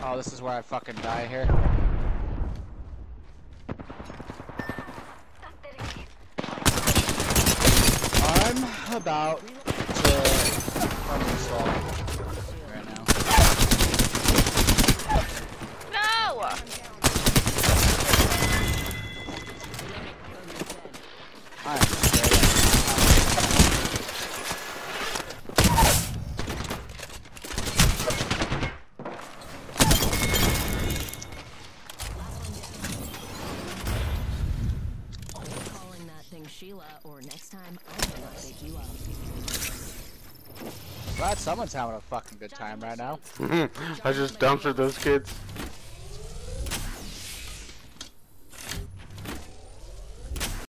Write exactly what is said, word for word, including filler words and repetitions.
Oh, this is where I fucking die here. I'm about to uninstall right now. No! I am straight up. Calling that thing Sheila, or next time I'm gonna pick you up. Glad someone's having a fucking good time right now. I just dumpstered those kids.